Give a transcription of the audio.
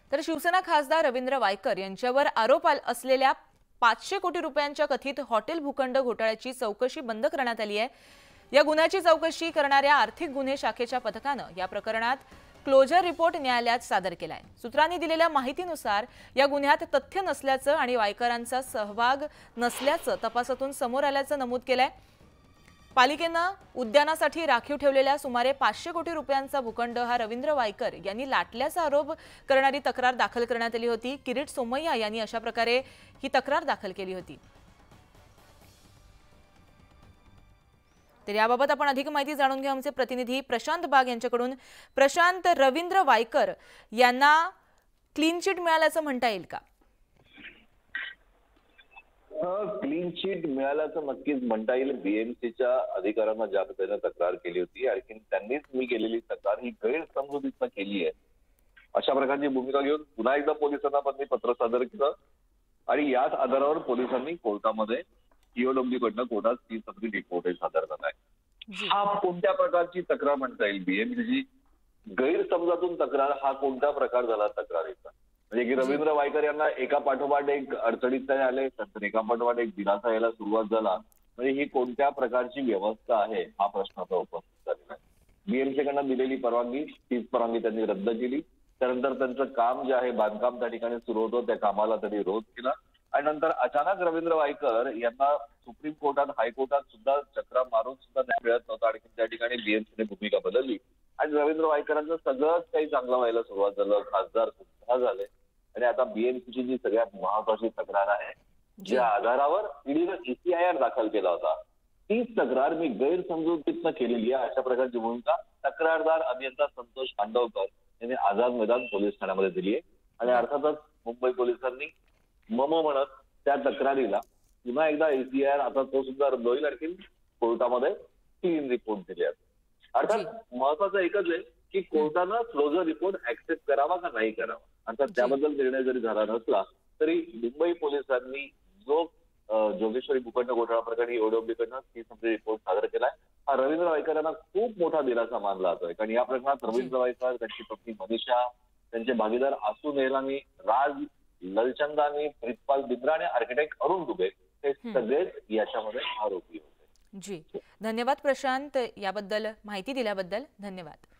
तर शिवसेना खासदार रवींद्र वायकर यांच्यावर आरोप असलेल्या 500 कोटी रुपयांच्या कथित हॉटेल भूखंड घोटाळ्याची चौकशी बंद करण्यात आली आहे। या गुन्ह्याची चौकशी करणाऱ्या आर्थिक गुन्हे शाखेच्या पथकानं या प्रकरणात क्लोजर रिपोर्ट न्यायालयात सादर केलाय। सूत्रांनी दिलेल्या माहितीनुसार या गुन्ह्यात तथ्य नसल्याचं आणि वायकरांचा सहभाग नसल्याचं तपासातून समोर आल्याचं नमूद केलंय। पालिकेनं उद्यानासाठी राखीव ठेवलेल्या सुमारे 500 कोटी रुपयांचा भूखंड हा रवींद्र वायकर यांनी लाटल्याचा आरोप करणारी तक्रार दाखल करण्यात आली होती। किरीट सोमय्या यांनी अशा प्रकारे ही तक्रार दाखल केली होती। तर याबाबत आपण अधिक माहिती जाणून घेऊ आमचे प्रतिनिधी प्रशांत बाग यांच्याकडून। प्रशांत, रवींद्र वायकर यांना क्लीन चिट मिळाल्याचं म्हणता येईल का? क्लीन चिट मिळाल्याचं नक्कीच म्हणता येईल। बीएमसीच्या अधिकाऱ्यांना ज्या पद्धतीने तक्रार केली होती, आणखी त्यांनीच मी केलेली तक्रार ही गैरसमजुतीनं केली आहे अशा प्रकारची भूमिका घेऊन पुन्हा एकदा पोलिसांना पण मी पत्र सादर केलं आणि याच आधारावर पोलिसांनी कोर्टामध्ये ईओडब्ल्यू कडनं कोर्टात 30 एप्रिल रिपोर्ट सादर केला आहे। हा कोणत्या प्रकारची तक्रार म्हणता येईल? बीएमसीची गैरसमजातून तक्रार हा कोणता प्रकार झाला तक्रारीचा? म्हणजे की रवींद्र वायकर यांना एका पाठोपाठ एक अडचणीत आले, तर एका पाठोपाठ एक दिलासा यायला सुरुवात झाला, म्हणजे ही कोणत्या प्रकारची व्यवस्था आहे हा प्रश्न आता उपस्थित झालेला आहे। बीएमसी कडनं दिलेली परवानगी, तीच परवानगी त्यांनी रद्द केली। त्यानंतर त्यांचं काम जे आहे बांधकाम त्या ठिकाणी सुरू होतं, त्या कामाला त्यांनी विरोध केला आणि नंतर अचानक रवींद्र वायकर यांना सुप्रीम कोर्टात, हायकोर्टात सुद्धा चक्रा मारून सुद्धा न्याय मिळत नव्हता आणि त्या ठिकाणी बीएमसीने भूमिका बदलली आणि रवींद्र वायकरांचं सगळंच काही चांगलं व्हायला सुरुवात झालं, खासदार सुद्धा झाले आणि आता बीएमसीची जी सगळ्यात महत्वाची तक्रार आहे, ज्या आधारावर ईडीनं ECIR दाखल केला होता, तीच तक्रार मी गैरसमजुतीनं केलेली आहे अशा प्रकारची भूमिका तक्रारदार अभियंता संतोष खांडवकर यांनी आझाद मैदान पोलीस ठाण्यामध्ये दिली आहे आणि अर्थातच मुंबई पोलिसांनी मम म्हणत त्या तक्रारीला पुन्हा एकदा ECIR आता तो सुद्धा रद्द होईल आणखी कोर्टामध्ये 3 रिपोर्ट दिले आहेत। अर्थात महत्वाचं एकच आहे की कोर्टानं क्लोजर रिपोर्ट ऍक्सेप्ट करावा का नाही करावा, अर्थात त्याबद्दल निर्णय जरी झाला नसला तरी मुंबई पोलिसांनी जो जोगेश्वरी भूखंड घोटाळा प्रकरणी ईओडब्ल्यू कडनं 30 एप्रिल रिपोर्ट सादर केलाय, हा रवींद्र वायकर यांना खूप मोठा दिलासा मानला जातोय। कारण या प्रकरणात रवींद्र वायकर, त्यांची पत्नी मनीषा, त्यांचे भागीदार आसू नेहलानी, राज ललचंदानी, प्रितपाल बिंद्रा आणि आर्किटेक्ट अरुण दुबे हे सगळेच याच्यामध्ये आरोपी होते। जी, धन्यवाद प्रशांत, याबद्दल माहिती दिल्याबद्दल धन्यवाद।